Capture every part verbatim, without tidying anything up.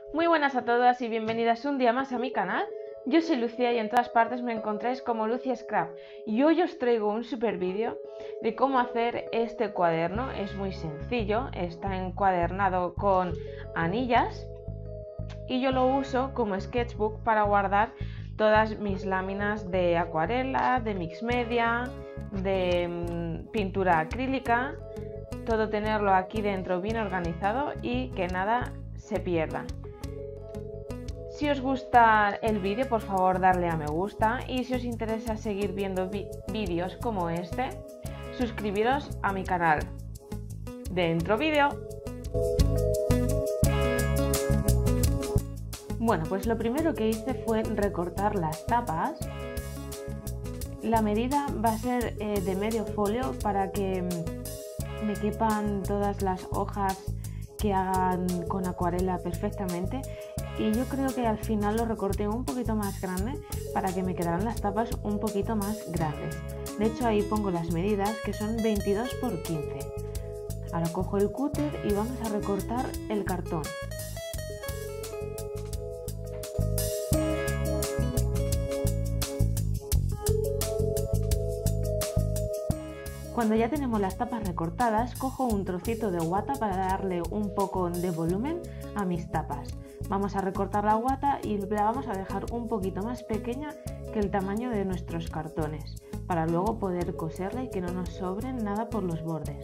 Muy buenas a todas y bienvenidas un día más a mi canal. Yo soy Lucía y en todas partes me encontráis como Lucia Scrap y hoy os traigo un super vídeo de cómo hacer este cuaderno. Es muy sencillo, está encuadernado con anillas y yo lo uso como sketchbook para guardar todas mis láminas de acuarela, de mix media, de mmm, pintura acrílica, todo tenerlo aquí dentro bien organizado y que nada se pierda. Si os gusta el vídeo, por favor darle a me gusta, y si os interesa seguir viendo vídeos como este, suscribiros a mi canal. ¡Dentro vídeo! Bueno, pues lo primero que hice fue recortar las tapas. La medida va a ser eh, de medio folio para que me quepan todas las hojas que hagan con acuarela perfectamente, y yo creo que al final lo recorté un poquito más grande para que me quedaran las tapas un poquito más grandes. De hecho ahí pongo las medidas, que son veintidós por quince. Ahora cojo el cúter y vamos a recortar el cartón. Cuando ya tenemos las tapas recortadas, cojo un trocito de guata para darle un poco de volumen a mis tapas. Vamos a recortar la guata y la vamos a dejar un poquito más pequeña que el tamaño de nuestros cartones, para luego poder coserla y que no nos sobren nada por los bordes.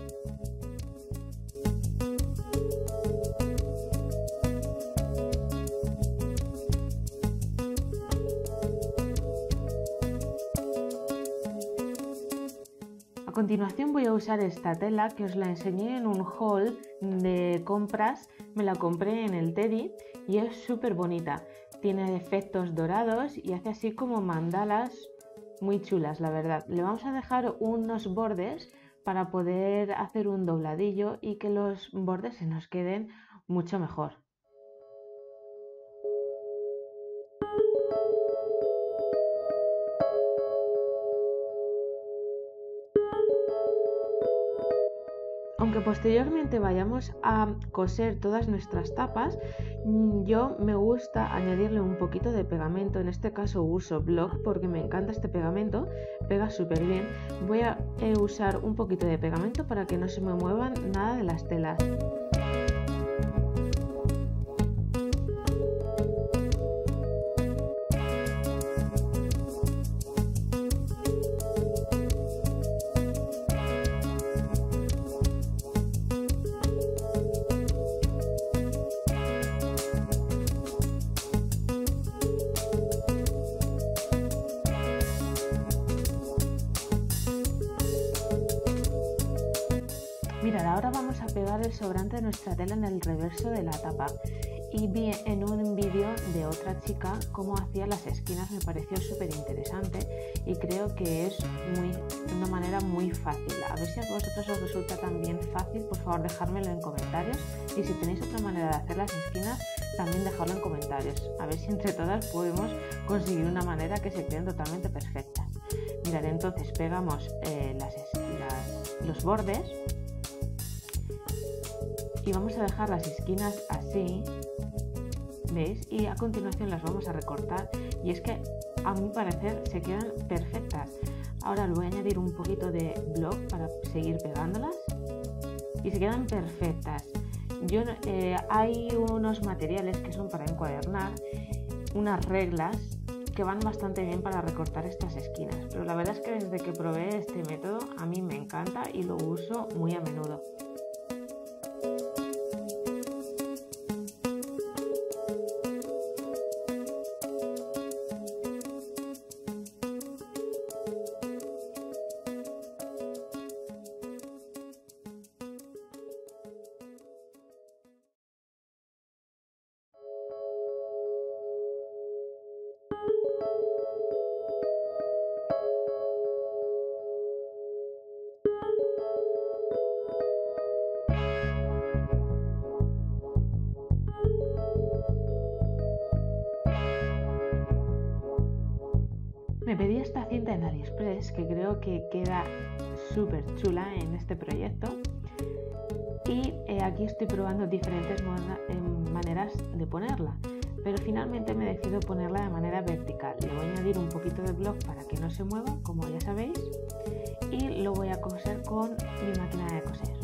A continuación voy a usar esta tela que os la enseñé en un haul de compras. Me la compré en el Teddy y es súper bonita. Tiene efectos dorados y hace así como mandalas muy chulas, la verdad. Le vamos a dejar unos bordes para poder hacer un dobladillo y que los bordes se nos queden mucho mejor. Aunque posteriormente vayamos a coser todas nuestras tapas, yo me gusta añadirle un poquito de pegamento. En este caso uso Block porque me encanta este pegamento, pega súper bien. Voy a usar un poquito de pegamento para que no se me muevan nada de las telas. Mirad, ahora vamos a pegar el sobrante de nuestra tela en el reverso de la tapa. Y vi en un vídeo de otra chica cómo hacía las esquinas, me pareció súper interesante y creo que es muy, una manera muy fácil. A ver si a vosotros os resulta también fácil, por favor dejármelo en comentarios, y si tenéis otra manera de hacer las esquinas también dejadlo en comentarios. A ver si entre todas podemos conseguir una manera que se queden totalmente perfectas. Mirad, entonces pegamos eh, las, las, los bordes y vamos a dejar las esquinas así, ¿veis? Y a continuación las vamos a recortar, y es que a mi parecer se quedan perfectas. Ahora le voy a añadir un poquito de Block para seguir pegándolas y se quedan perfectas. Yo, eh, hay unos materiales que son para encuadernar, unas reglas que van bastante bien para recortar estas esquinas, pero la verdad es que desde que probé este método a mí me encanta y lo uso muy a menudo. Me pedí esta cinta en AliExpress que creo que queda súper chula en este proyecto, y eh, aquí estoy probando diferentes eh, maneras maneras de ponerla, pero finalmente me decido ponerla de manera vertical. Le voy a añadir un poquito de bloc para que no se mueva, como ya sabéis, y lo voy a coser con mi máquina de coser.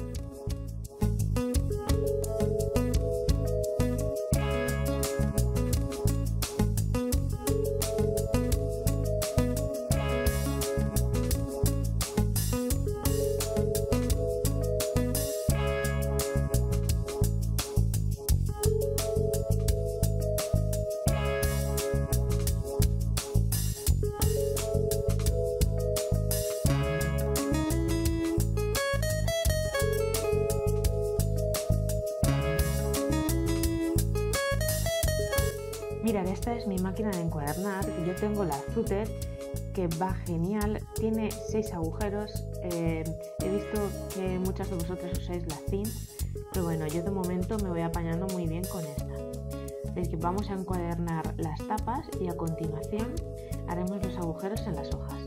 Mirad, esta es mi máquina de encuadernar. Yo tengo la Zutter, que va genial, tiene seis agujeros. Eh, he visto que muchas de vosotras usáis la Zin, pero bueno, yo de momento me voy apañando muy bien con esta. Así que vamos a encuadernar las tapas y a continuación haremos los agujeros en las hojas.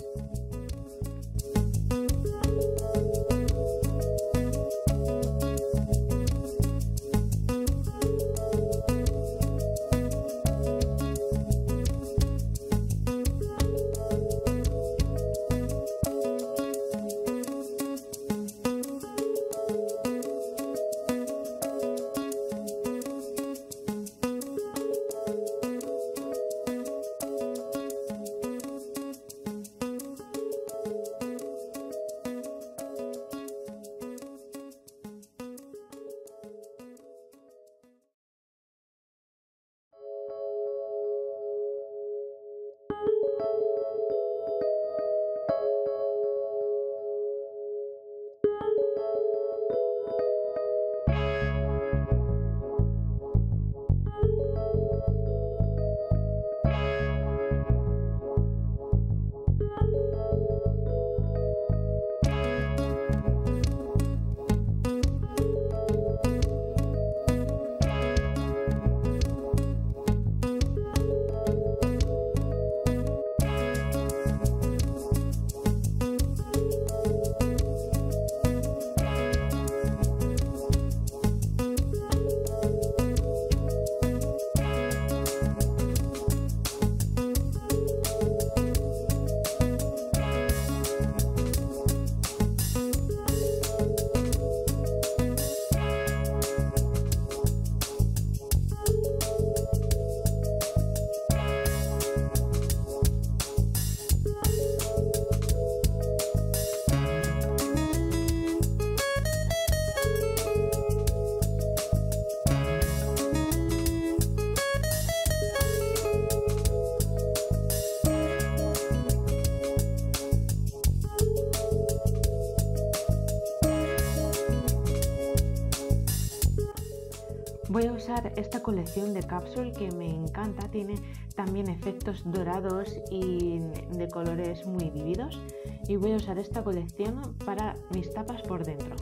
Voy a usar esta colección de cápsulas que me encanta, tiene también efectos dorados y de colores muy vívidos, y voy a usar esta colección para mis tapas por dentro.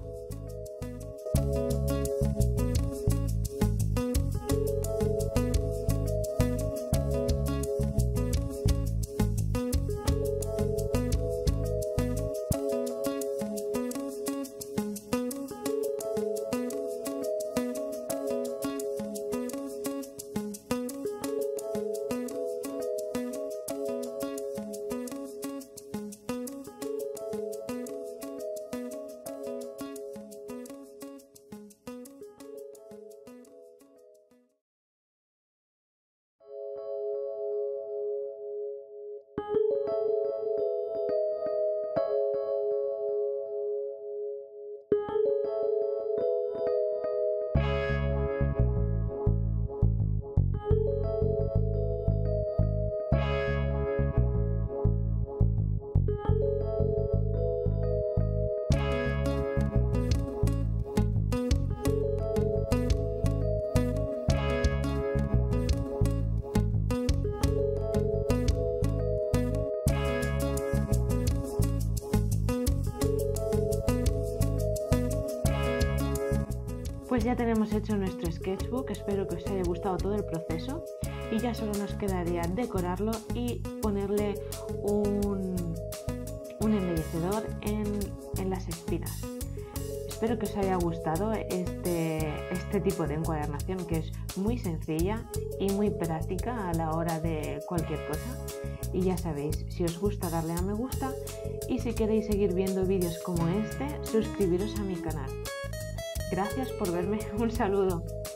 Pues ya tenemos hecho nuestro sketchbook, espero que os haya gustado todo el proceso y ya solo nos quedaría decorarlo y ponerle un, un embellecedor en, en las espinas. espero que os haya gustado este, este tipo de encuadernación, que es muy sencilla y muy práctica a la hora de cualquier cosa. Y ya sabéis, si os gusta, darle a me gusta, y si queréis seguir viendo vídeos como este, suscribiros a mi canal. Gracias por verme, un saludo.